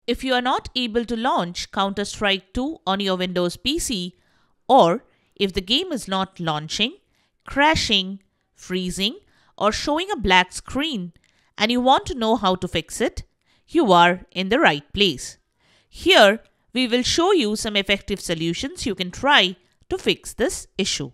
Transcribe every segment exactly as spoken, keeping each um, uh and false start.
If you are not able to launch Counter-Strike two on your Windows P C, or if the game is not launching, crashing, freezing, or showing a black screen, and you want to know how to fix it, you are in the right place. Here, we will show you some effective solutions you can try to fix this issue.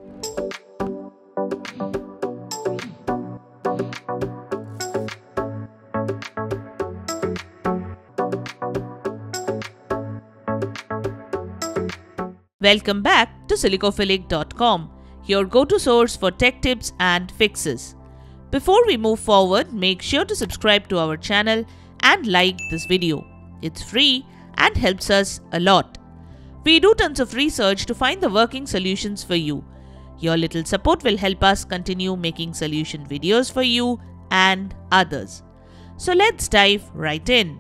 Welcome back to Silicophilic dot com, your go-to source for tech tips and fixes. Before we move forward, make sure to subscribe to our channel and like this video. It's free and helps us a lot. We do tons of research to find the working solutions for you. Your little support will help us continue making solution videos for you and others. So let's dive right in.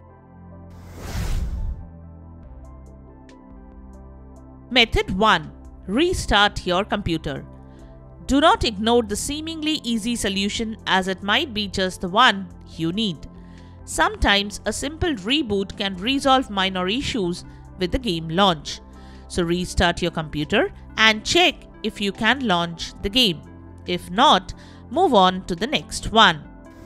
Method one. Restart your computer. Do not ignore the seemingly easy solution, as it might be just the one you need. Sometimes a simple reboot can resolve minor issues with the game launch. So restart your computer and check if you can launch the game. If not, move on to the next one.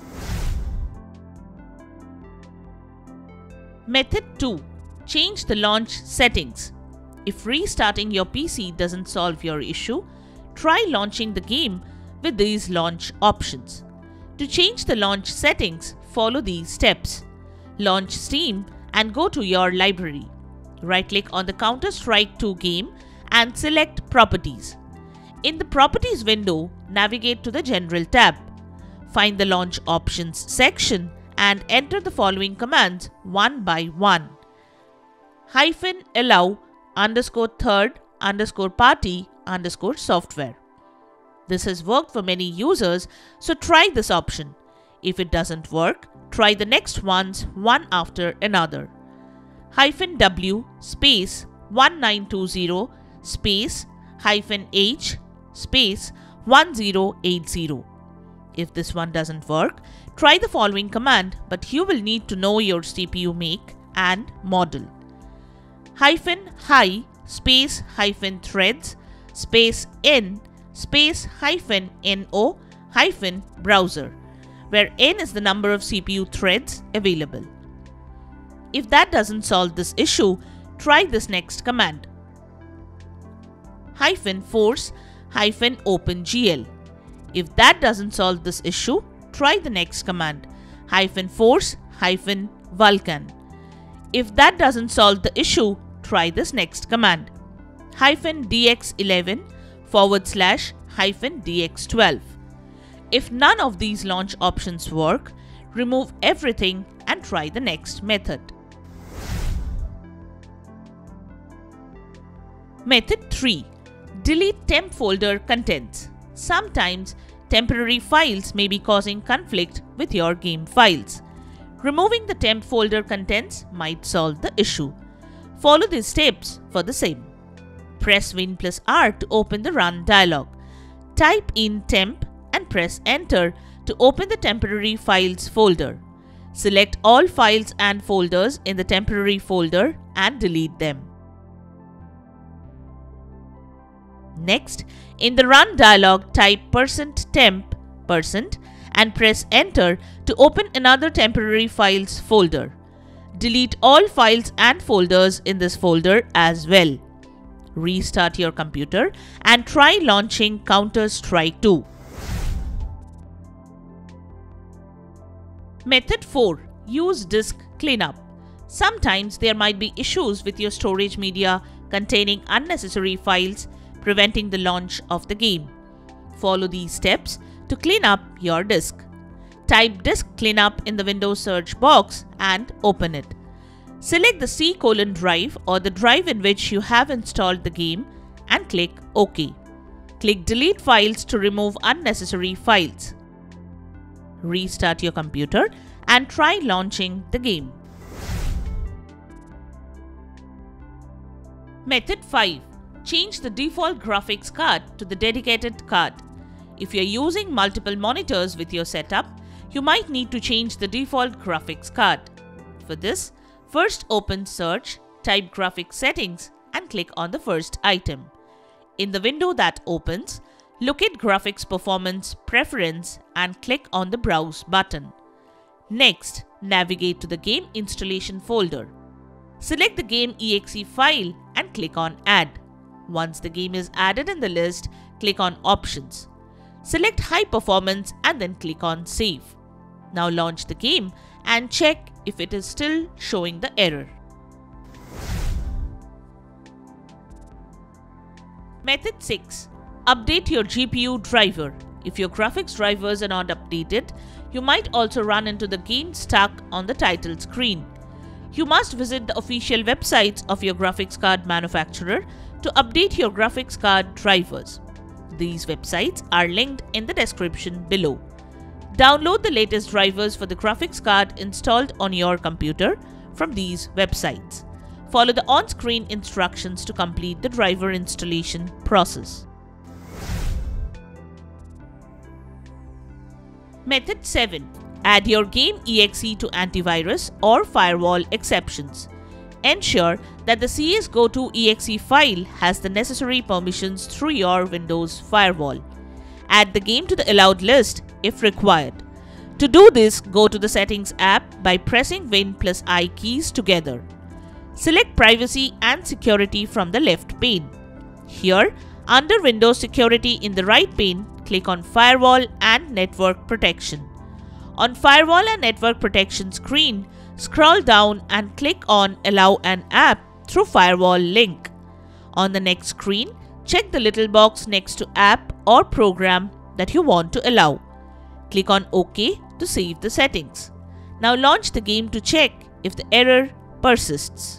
Method two. Change the launch settings. If restarting your P C doesn't solve your issue, try launching the game with these launch options. To change the launch settings, follow these steps. Launch Steam and go to your library. Right-click on the Counter-Strike two game and select Properties. In the Properties window, navigate to the General tab. Find the Launch Options section and enter the following commands one by one. Hyphen allow underscore third underscore party underscore software. This has worked for many users, so try this option. If it doesn't work, try the next ones one after another. Hyphen W space one nine two zero space hyphen H space one zero eight zero. If this one doesn't work, try the following command, but you will need to know your C P U make and model. Hyphen hi space hyphen threads space n space hyphen no hyphen browser, where n is the number of C P U threads available. If that doesn't solve this issue, try this next command. Hyphen force hyphen opengl. If that doesn't solve this issue, try the next command. Hyphen force hyphen vulkan. If that doesn't solve the issue, try this next command. Hyphen dx eleven forward slash hyphen dx twelve. If none of these launch options work, remove everything and try the next method. Method three. Delete temp folder contents. Sometimes temporary files may be causing conflict with your game files. Removing the temp folder contents might solve the issue. Follow these steps for the same. Press Win plus R to open the Run dialog. Type in temp and press Enter to open the temporary files folder. Select all files and folders in the temporary folder and delete them. Next, in the Run dialog, type percent temp percent and press Enter to open another temporary files folder. Delete all files and folders in this folder as well. Restart your computer and try launching Counter-Strike two. Method four. Use disk cleanup. Sometimes there might be issues with your storage media containing unnecessary files, preventing the launch of the game. Follow these steps to clean up your disk. Type disk cleanup in the Windows search box and open it. Select the C colon drive or the drive in which you have installed the game and click OK. Click Delete Files to remove unnecessary files. Restart your computer and try launching the game. Method five. Change the default graphics card to the dedicated card. If you're using multiple monitors with your setup, you might need to change the default graphics card. For this, First open Search, type Graphics Settings and click on the first item. In the window that opens, locate Graphics Performance Preference and click on the Browse button. Next, navigate to the Game Installation folder. Select the game E X E file and click on Add. Once the game is added in the list, click on Options. Select High Performance and then click on Save. Now launch the game and check if it is still showing the error. Method six. Update your G P U driver. If your graphics drivers are not updated, you might also run into the game stuck on the title screen. You must visit the official websites of your graphics card manufacturer to update your graphics card drivers. These websites are linked in the description below. Download the latest drivers for the graphics card installed on your computer from these websites. Follow the on-screen instructions to complete the driver installation process. Method seven. Add your game E X E to antivirus or firewall exceptions. Ensure that the C S go to E X E file has the necessary permissions through your Windows firewall. Add the game to the allowed list if required. To do this, go to the Settings app by pressing Win plus I keys together. Select Privacy and Security from the left pane. Here, under Windows Security in the right pane, click on Firewall and Network Protection. On Firewall and Network Protection screen, scroll down and click on Allow an app through Firewall link. On the next screen, check the little box next to App or Program that you want to allow. Click on OK to save the settings. Now launch the game to check if the error persists.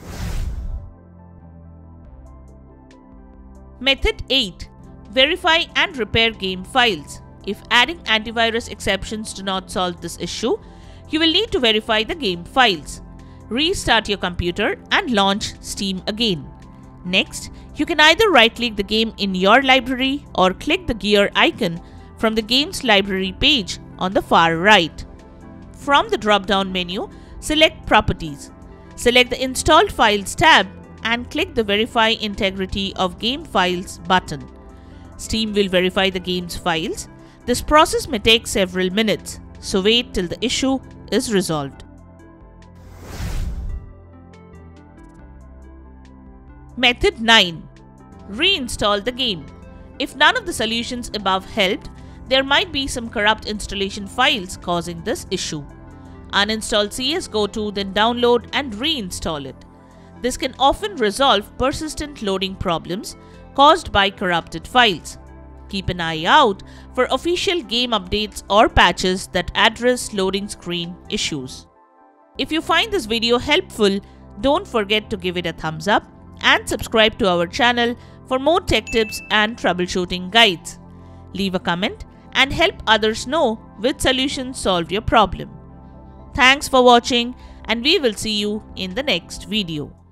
Method eight. Verify and repair game files. If adding antivirus exceptions do not solve this issue, you will need to verify the game files. Restart your computer and launch Steam again. Next, you can either right-click the game in your library or click the gear icon from the Games Library page on the far right. From the drop-down menu, select Properties. Select the Installed Files tab and click the Verify Integrity of Game Files button. Steam will verify the game's files. This process may take several minutes, so wait till the issue is resolved. Method nine. Reinstall the game. If none of the solutions above helped, there might be some corrupt installation files causing this issue. Uninstall C S go to, then download and reinstall it. This can often resolve persistent loading problems caused by corrupted files. Keep an eye out for official game updates or patches that address loading screen issues. If you find this video helpful, don't forget to give it a thumbs up and subscribe to our channel for more tech tips and troubleshooting guides. Leave a comment and help others know which solution solved your problem. Thanks for watching, and we will see you in the next video.